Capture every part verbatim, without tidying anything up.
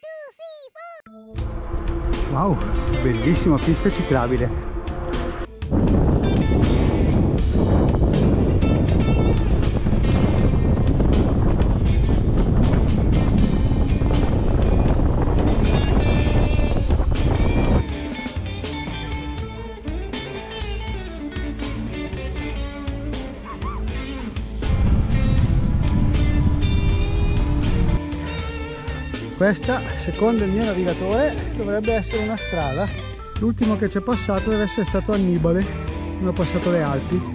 Wow, bellissima pista ciclabile. Questa, secondo il mio navigatore, dovrebbe essere una strada. L'ultimo che ci è passato deve essere stato Annibale, non ha passato le Alpi.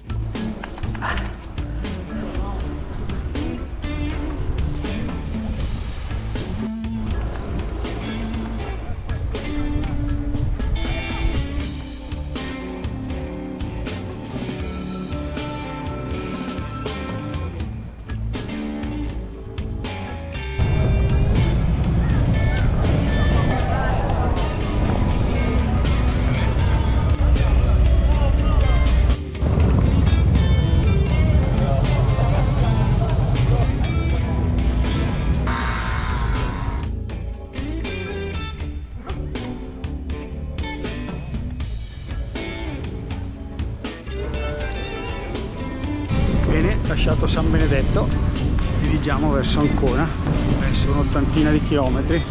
Bene, lasciato San Benedetto, ci dirigiamo verso Ancona, verso un'ottantina di chilometri.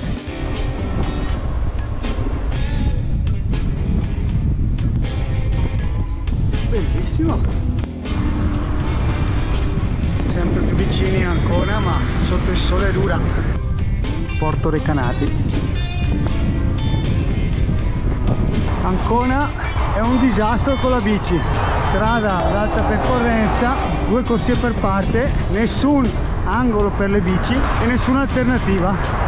Bellissimo! Sempre più vicini a Ancona, ma sotto il sole dura. Porto Recanati. Ancona è un disastro con la bici. Strada ad alta percorrenza, due corsie per parte, nessun angolo per le bici e nessuna alternativa.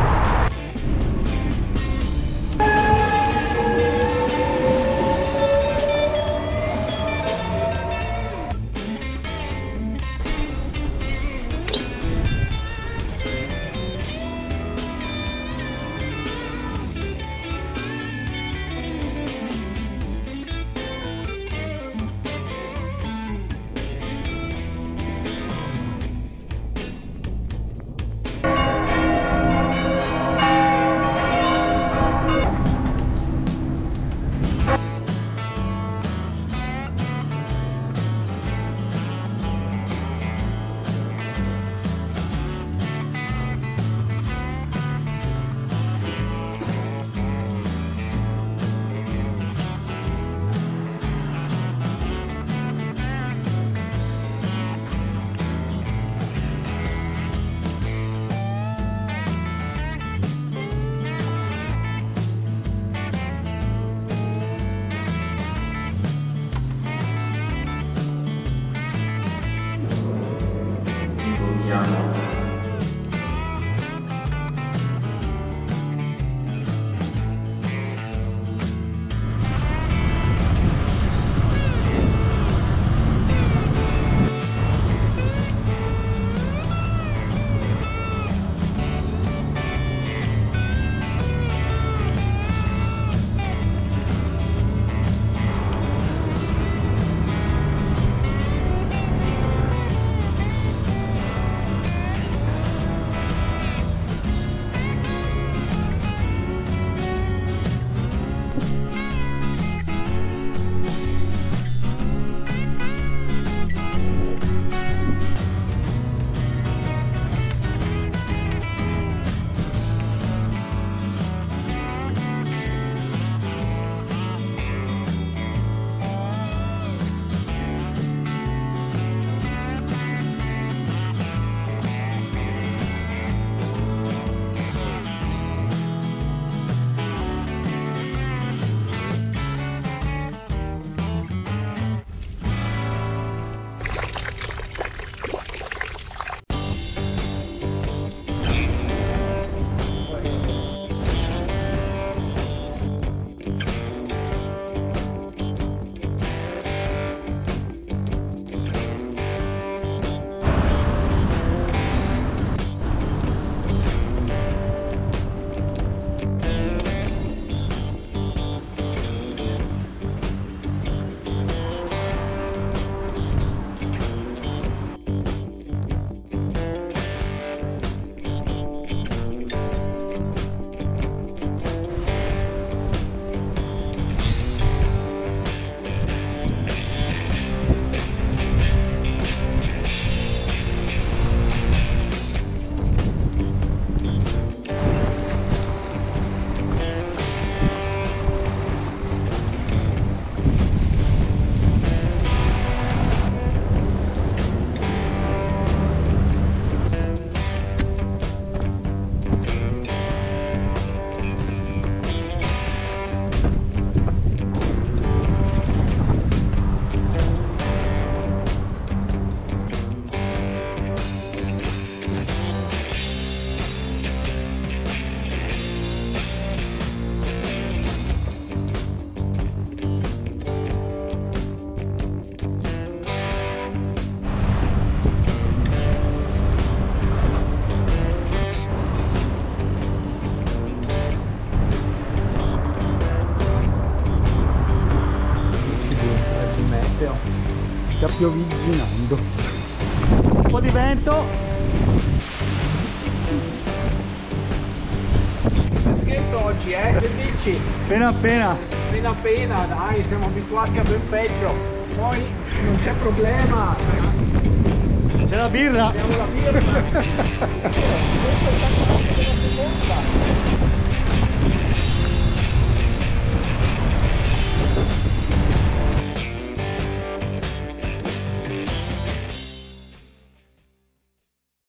sta piovigginando. Un po' di vento. Freschetto oggi, eh? Che dici? Appena appena. Appena appena, dai, siamo abituati a ben peggio. Poi non c'è problema. C'è la birra. Abbiamo la birra.